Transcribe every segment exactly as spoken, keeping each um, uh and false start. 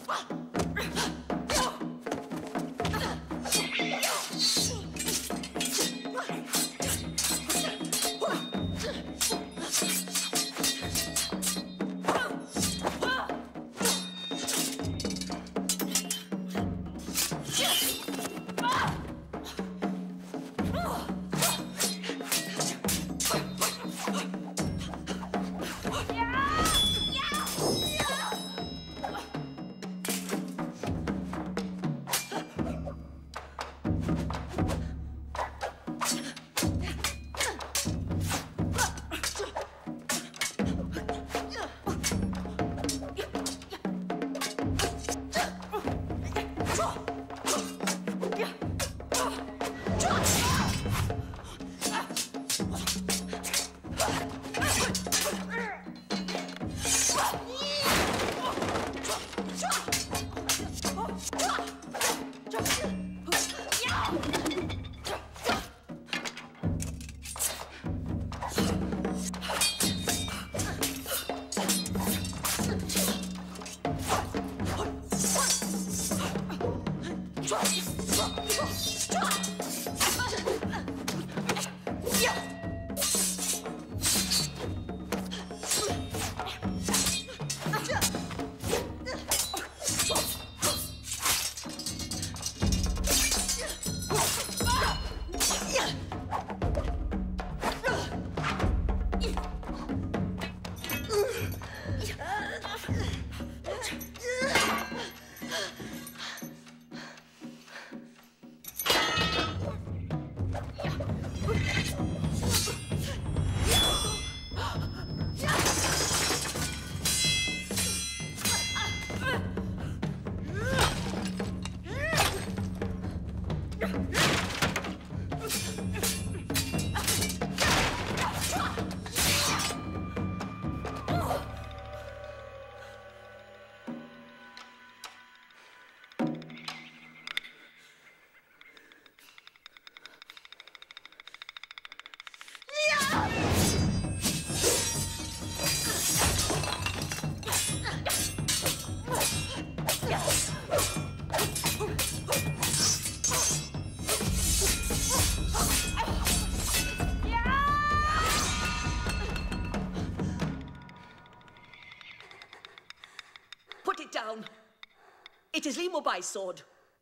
It is Li Mobai's sword.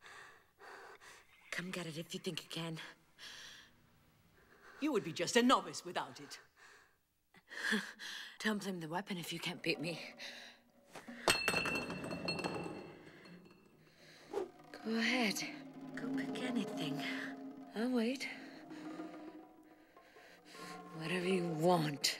Come get it if you think you can. You would be just a novice without it. Don't blame the weapon if you can't beat me. Go ahead. Go pick anything. I'll wait. Whatever you want.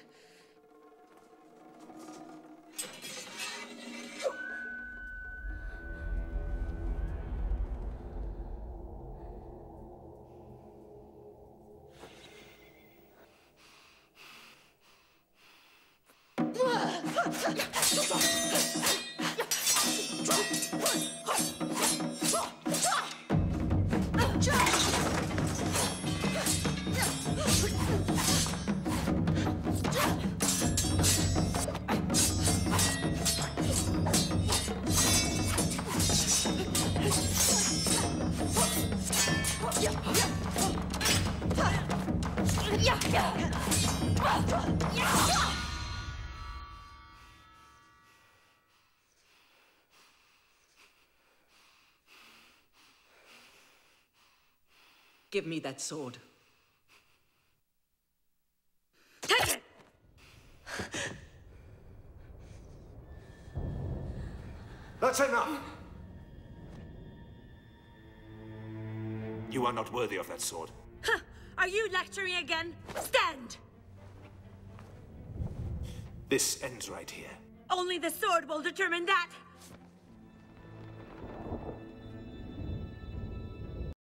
Give me that sword. Take it! That's enough! You are not worthy of that sword. Huh. Are you lecturing again? Stand! This ends right here. Only the sword will determine that.